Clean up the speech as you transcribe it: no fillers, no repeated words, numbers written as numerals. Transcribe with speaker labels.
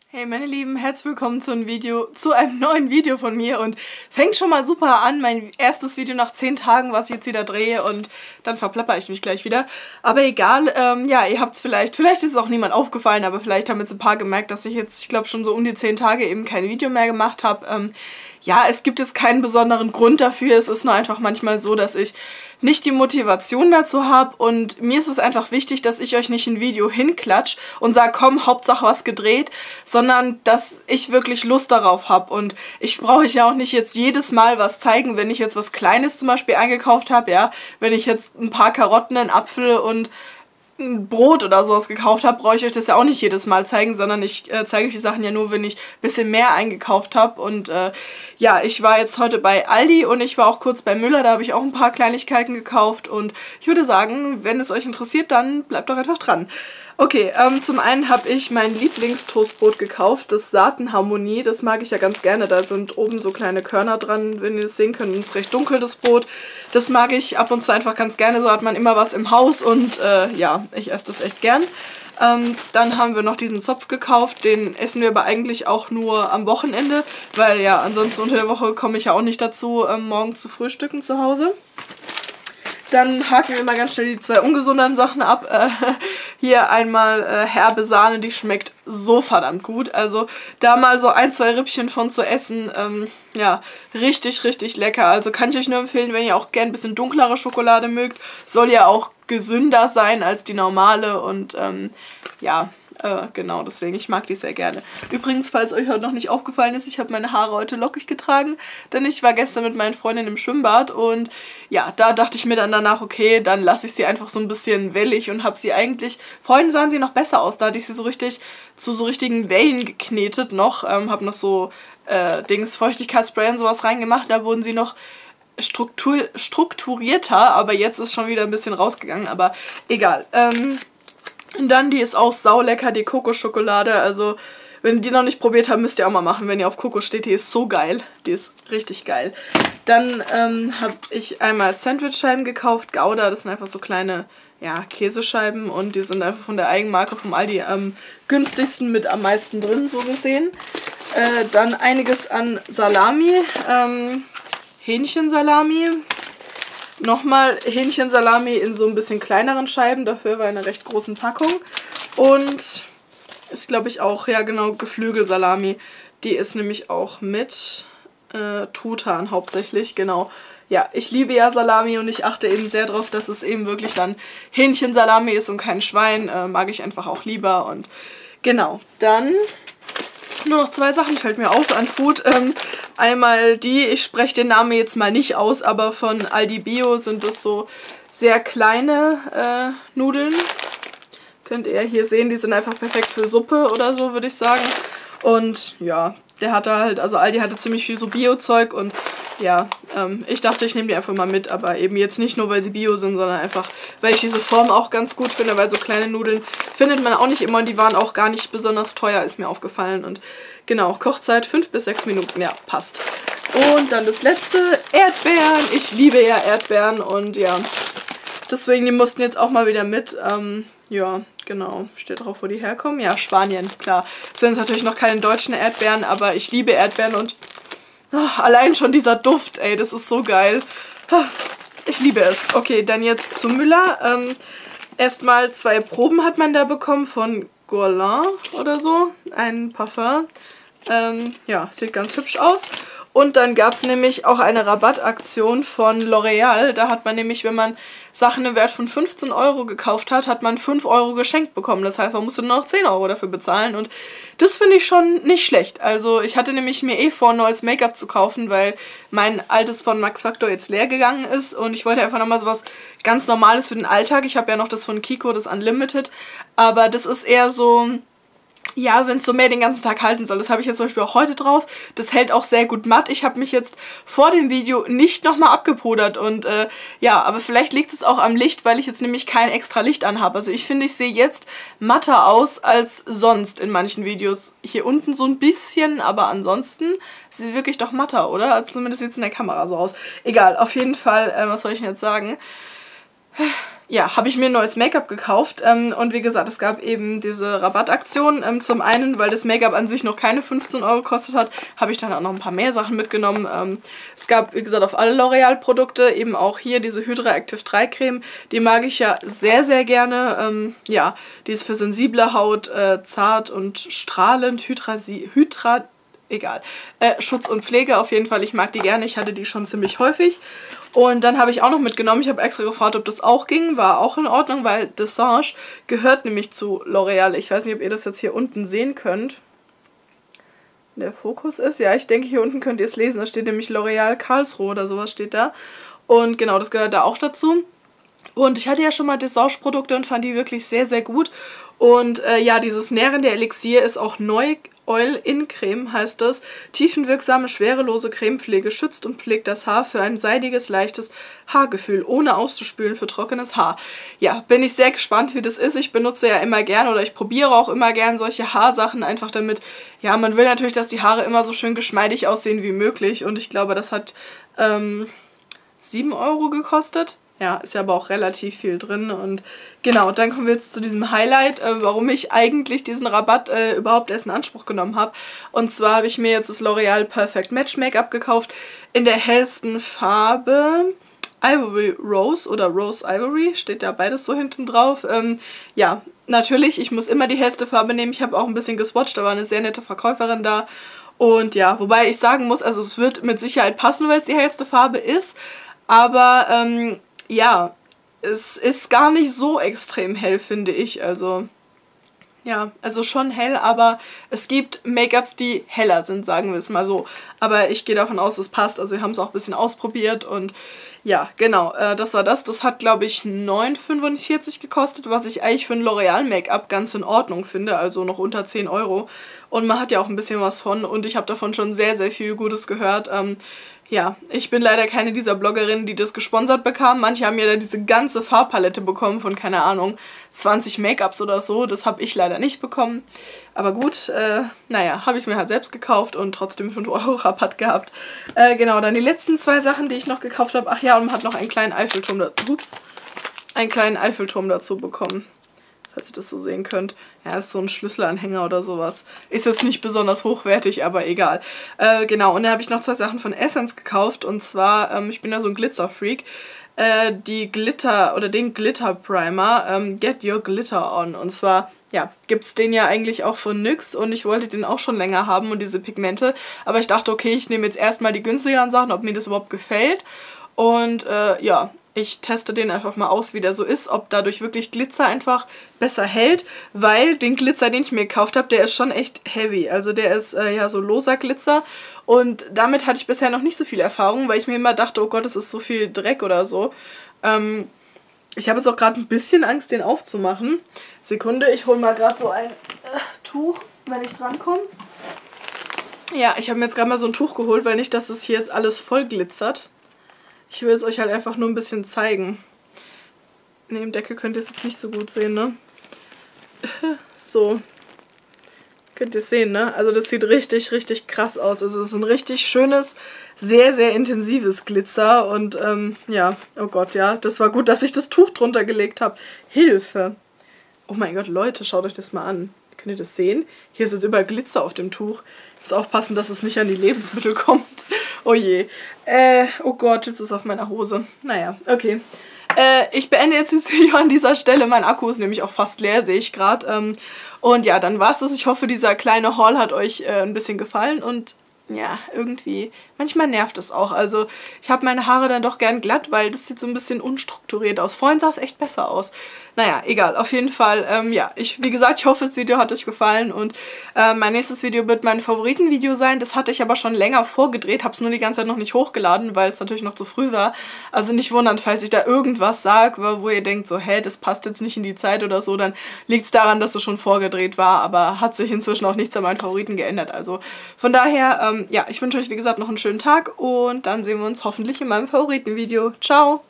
Speaker 1: Hey meine Lieben, herzlich willkommen zu einem neuen Video von mir und fängt schon mal super an, mein erstes Video nach 10 Tagen, was ich jetzt wieder drehe und dann verplapper ich mich gleich wieder. Aber egal, ja, ihr habt es vielleicht ist es auch niemand aufgefallen, aber vielleicht haben jetzt ein paar gemerkt, dass ich jetzt, ich glaube schon so um die 10 Tage eben kein Video mehr gemacht habe. Ja, es gibt jetzt keinen besonderen Grund dafür, es ist nur einfach manchmal so, dass ich nicht die Motivation dazu habe und mir ist es einfach wichtig, dass ich euch nicht ein Video hinklatsche und sage, komm, Hauptsache was gedreht, sondern dass ich wirklich Lust darauf habe und ich brauche euch ja auch nicht jetzt jedes Mal was zeigen, wenn ich jetzt was Kleines zum Beispiel eingekauft habe, ja, wenn ich jetzt ein paar Karotten, einen Apfel und ein Brot oder sowas gekauft habe, brauche ich euch das ja auch nicht jedes Mal zeigen, sondern ich zeige euch die Sachen ja nur, wenn ich ein bisschen mehr eingekauft habe. Und ja, ich war jetzt heute bei Aldi und ich war auch kurz bei Müller, da habe ich auch ein paar Kleinigkeiten gekauft und ich würde sagen, wenn es euch interessiert, dann bleibt doch einfach dran. Okay, zum einen habe ich mein Lieblingstoastbrot gekauft, das Saatenharmonie, das mag ich ja ganz gerne, da sind oben so kleine Körner dran, wenn ihr das sehen könnt, ist recht dunkel, das Brot. Das mag ich ab und zu einfach ganz gerne, so hat man immer was im Haus und ja, ich esse das echt gern. Dann haben wir noch diesen Zopf gekauft, den essen wir aber eigentlich auch nur am Wochenende, weil ja, ansonsten unter der Woche komme ich ja auch nicht dazu, morgen zu frühstücken zu Hause. Dann haken wir mal ganz schnell die zwei ungesunden Sachen ab. Hier einmal herbe Sahne, die schmeckt so verdammt gut. Also da mal so ein, zwei Rippchen von zu essen, ja, richtig, richtig lecker. Also kann ich euch nur empfehlen, wenn ihr auch gern ein bisschen dunklere Schokolade mögt. Soll ja auch gesünder sein als die normale und ja, genau, deswegen, ich mag die sehr gerne. Übrigens, falls euch heute noch nicht aufgefallen ist, ich habe meine Haare heute lockig getragen, denn ich war gestern mit meinen Freundinnen im Schwimmbad und ja, da dachte ich mir dann danach, okay, dann lasse ich sie einfach so ein bisschen wellig und habe sie eigentlich, vorhin sahen sie noch besser aus, da hatte ich sie so richtig zu so richtigen Wellen geknetet noch, habe noch so Feuchtigkeitsspray und sowas reingemacht, da wurden sie noch strukturierter, aber jetzt ist schon wieder ein bisschen rausgegangen, aber egal. Und dann, die ist auch saulecker, die Kokoschokolade, also wenn ihr die noch nicht probiert habt, müsst ihr auch mal machen, wenn ihr auf Kokos steht, die ist so geil, die ist richtig geil. Dann habe ich einmal Sandwichscheiben gekauft, Gouda, das sind einfach so kleine, ja, Käsescheiben und die sind einfach von der Eigenmarke vom Aldi am günstigsten mit am meisten drin, so gesehen. Dann einiges an Salami, Hähnchensalami. Nochmal Hähnchensalami in so ein bisschen kleineren Scheiben, dafür war eine recht großen Packung. Und ist, glaube ich, auch, ja genau, Geflügelsalami. Die ist nämlich auch mit Truthahn hauptsächlich, genau. Ja, ich liebe ja Salami und ich achte eben sehr darauf, dass es eben wirklich dann Hähnchensalami ist und kein Schwein. Mag ich einfach auch lieber und genau. Dann nur noch zwei Sachen fällt mir auf an Food. Einmal die, ich spreche den Namen jetzt mal nicht aus, aber von Aldi Bio sind das so sehr kleine Nudeln. Könnt ihr hier sehen, die sind einfach perfekt für Suppe oder so, würde ich sagen. Und ja, der hatte halt, also Aldi hatte ziemlich viel so Bio-Zeug und ja, ich dachte, ich nehme die einfach mal mit, aber eben jetzt nicht nur, weil sie Bio sind, sondern einfach, weil ich diese Form auch ganz gut finde, weil so kleine Nudeln findet man auch nicht immer und die waren auch gar nicht besonders teuer, ist mir aufgefallen. Und genau, Kochzeit 5 bis 6 Minuten, ja, passt. Und dann das letzte, Erdbeeren. Ich liebe ja Erdbeeren und ja, deswegen, die mussten jetzt auch mal wieder mit. Ja, genau, steht drauf, wo die herkommen. Ja, Spanien, klar. Es sind natürlich noch keine deutschen Erdbeeren, aber ich liebe Erdbeeren und allein schon dieser Duft, ey, das ist so geil. Ich liebe es. Okay, dann jetzt zu Müller. Erstmal 2 Proben hat man da bekommen von Guerlain oder so. Ein Parfum. Ja, sieht ganz hübsch aus. Und dann gab es nämlich auch eine Rabattaktion von L'Oreal. Da hat man nämlich, wenn man Sachen im Wert von 15 € gekauft hat, hat man 5 € geschenkt bekommen. Das heißt, man musste nur noch 10 € dafür bezahlen. Und das finde ich schon nicht schlecht. Also ich hatte nämlich mir vor, neues Make-up zu kaufen, weil mein altes von Max Factor jetzt leer gegangen ist. Und ich wollte einfach nochmal sowas ganz Normales für den Alltag. Ich habe ja noch das von Kiko, das Unlimited. Aber das ist eher so, ja, wenn es so mehr den ganzen Tag halten soll. Das habe ich jetzt zum Beispiel auch heute drauf. Das hält auch sehr gut matt. Ich habe mich jetzt vor dem Video nicht nochmal abgepudert und ja, aber vielleicht liegt es auch am Licht, weil ich jetzt nämlich kein extra Licht anhabe. Also ich finde, ich sehe jetzt matter aus als sonst in manchen Videos. Hier unten so ein bisschen, aber ansonsten sieht sie wirklich doch matter, oder? Also zumindest sieht es in der Kamera so aus. Egal, auf jeden Fall, was soll ich denn jetzt sagen? ja, habe ich mir ein neues Make-up gekauft und wie gesagt, es gab eben diese Rabattaktion. Zum einen, weil das Make-up an sich noch keine 15 € gekostet hat, habe ich dann auch noch ein paar mehr Sachen mitgenommen. Es gab, wie gesagt, auf alle L'Oreal-Produkte eben auch hier diese Hydra Active 3 Creme. Die mag ich ja sehr, sehr gerne. Ja, die ist für sensible Haut, zart und strahlend, egal. Schutz und Pflege auf jeden Fall. Ich mag die gerne. Ich hatte die schon ziemlich häufig. Und dann habe ich auch noch mitgenommen, ich habe extra gefragt, ob das auch ging, war auch in Ordnung, weil Dessange gehört nämlich zu L'Oreal. Ich weiß nicht, ob ihr das jetzt hier unten sehen könnt. Der Fokus ist, ja, ich denke, hier unten könnt ihr es lesen, da steht nämlich L'Oreal Karlsruhe oder sowas steht da. Und genau, das gehört da auch dazu. Und ich hatte ja schon mal Dessange-Produkte und fand die wirklich sehr, sehr gut. Und ja, dieses nährende Elixier ist auch neu. Oil-In-Creme heißt das. Tiefenwirksame, schwerelose Cremepflege schützt und pflegt das Haar für ein seidiges, leichtes Haargefühl, ohne auszuspülen für trockenes Haar. Ja, bin ich sehr gespannt, wie das ist. Ich benutze ja immer gern oder ich probiere auch immer gern solche Haarsachen, einfach damit, ja, man will natürlich, dass die Haare immer so schön geschmeidig aussehen wie möglich. Und ich glaube, das hat 7 € gekostet. Ja, ist ja aber auch relativ viel drin und genau, dann kommen wir jetzt zu diesem Highlight, warum ich eigentlich diesen Rabatt überhaupt erst in Anspruch genommen habe. Und zwar habe ich mir jetzt das L'Oreal Perfect Match Make-up gekauft in der hellsten Farbe Ivory Rose oder Rose Ivory, steht da beides so hinten drauf. Ja, natürlich, ich muss immer die hellste Farbe nehmen, ich habe auch ein bisschen geswatcht, da war eine sehr nette Verkäuferin da. Und ja, wobei ich sagen muss, also es wird mit Sicherheit passen, weil es die hellste Farbe ist, aber ja, es ist gar nicht so extrem hell, finde ich. Also, ja, also schon hell, aber es gibt Make-ups, die heller sind, sagen wir es mal so. Aber ich gehe davon aus, es passt. Also wir haben es auch ein bisschen ausprobiert und ja, genau, das war das. Das hat, glaube ich, 9,45 € gekostet, was ich eigentlich für ein L'Oreal Make-up ganz in Ordnung finde. Also noch unter 10 €. Und man hat ja auch ein bisschen was von und ich habe davon schon sehr, sehr viel Gutes gehört. Ja, ich bin leider keine dieser Bloggerinnen, die das gesponsert bekamen. Manche haben ja da diese ganze Farbpalette bekommen von, keine Ahnung, 20 Make-ups oder so. Das habe ich leider nicht bekommen. Aber gut, naja, habe ich mir halt selbst gekauft und trotzdem 5 € Rabatt gehabt. Genau, dann die letzten 2 Sachen, die ich noch gekauft habe. Ach ja, und man hat noch einen kleinen Eiffelturm dazu bekommen. Falls ihr das so sehen könnt. Ja, ist so ein Schlüsselanhänger oder sowas. Ist jetzt nicht besonders hochwertig, aber egal. Genau, und dann habe ich noch 2 Sachen von Essence gekauft. Und zwar, ich bin ja so ein Glitzer-Freak. Den Glitter Primer, Get Your Glitter On. Und zwar, ja, gibt es den ja eigentlich auch von NYX und ich wollte den auch schon länger haben und diese Pigmente. Aber ich dachte, okay, ich nehme jetzt erstmal die günstigeren Sachen, ob mir das überhaupt gefällt. Und ja, ich teste den einfach mal aus, wie der so ist, ob dadurch wirklich Glitzer einfach besser hält, weil den Glitzer, den ich mir gekauft habe, der ist schon echt heavy. Also der ist ja so loser Glitzer und damit hatte ich bisher noch nicht so viel Erfahrung, weil ich mir immer dachte, oh Gott, es ist so viel Dreck oder so. Ich habe jetzt auch gerade ein bisschen Angst, den aufzumachen. Sekunde, ich hole mal gerade so ein Tuch, wenn ich drankomme. Ja, ich habe mir jetzt gerade mal so ein Tuch geholt, weil nicht, dass es hier jetzt alles voll glitzert. Ich will es euch halt einfach nur ein bisschen zeigen. Ne, im Deckel könnt ihr es jetzt nicht so gut sehen, ne? So. Könnt ihr es sehen, ne? Also das sieht richtig, richtig krass aus. Also es ist ein richtig schönes, sehr, sehr intensives Glitzer. Und ja, oh Gott, ja. Das war gut, dass ich das Tuch drunter gelegt habe. Hilfe! Oh mein Gott, Leute, schaut euch das mal an. Könnt ihr das sehen? Hier ist jetzt überall Glitzer auf dem Tuch. Ich muss aufpassen, dass es nicht an die Lebensmittel kommt. Oh je. Oh Gott, jetzt ist es auf meiner Hose. Naja, okay. Ich beende jetzt das Video an dieser Stelle. Mein Akku ist nämlich auch fast leer, sehe ich gerade. Und ja, dann war's das. Ich hoffe, dieser kleine Haul hat euch ein bisschen gefallen und ja, irgendwie, manchmal nervt es auch. Also ich habe meine Haare dann doch gern glatt, weil das sieht so ein bisschen unstrukturiert aus. Vorhin sah es echt besser aus. Naja, egal. Auf jeden Fall, ja, wie gesagt, ich hoffe, das Video hat euch gefallen und mein nächstes Video wird mein Favoritenvideo sein. Das hatte ich aber schon länger vorgedreht, habe es nur die ganze Zeit noch nicht hochgeladen, weil es natürlich noch zu früh war. Also nicht wundern, falls ich da irgendwas sage, wo ihr denkt so, hä, das passt jetzt nicht in die Zeit oder so, dann liegt es daran, dass es schon vorgedreht war, aber hat sich inzwischen auch nichts an meinen Favoriten geändert. Also von daher, ja, ich wünsche euch, wie gesagt, noch einen schönen Tag und dann sehen wir uns hoffentlich in meinem Favoritenvideo. Ciao!